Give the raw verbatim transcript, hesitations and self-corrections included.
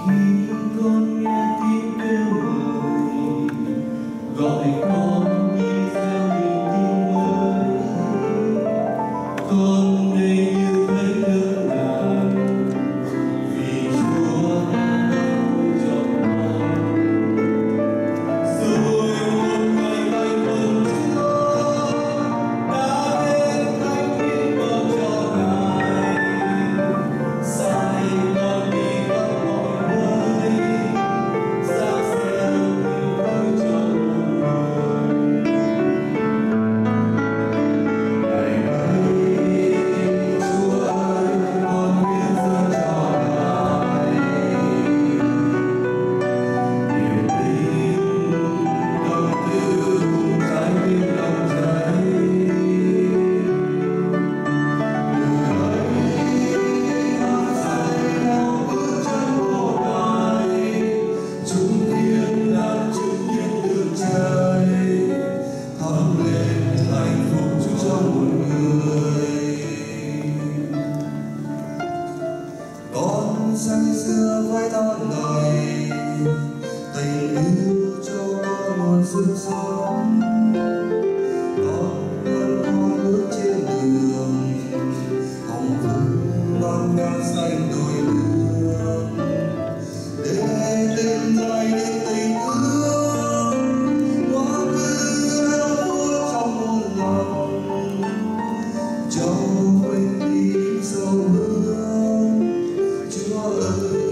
khi con nghe tiếng kêu người gọi con đi gieo niềm tin mới, con đây như thấy đỡ đàng vì Chúa đã nuôi trọn lòng. Rồi một ngày thành công Chúa đã đến thánh hiến con cho Ngài, sai con đi khắp mọi nơi, sáng gieo niềm vui cho muôn người. Ngày ấy Chúa ơi, con hiến dâng cho Ngài niềm tin, tâm tư cùng trái tim nồng cháy. Từ ấy hát say theo bước chân của Ngài, chúng thiên đàng chứng kiến đường trời, thắp lên hạnh phúc cho một người. Con say sưa với thơm lời, tình yêu cho con nguồn sức sống. Con vẫn con bước trên đường, hồng vân non ngang xanh đôi đường, để tìm thấy đến tình thương hoa cứ héo úa trong muôn lòng. Cho quên đi sâu hướng, Chúa ơi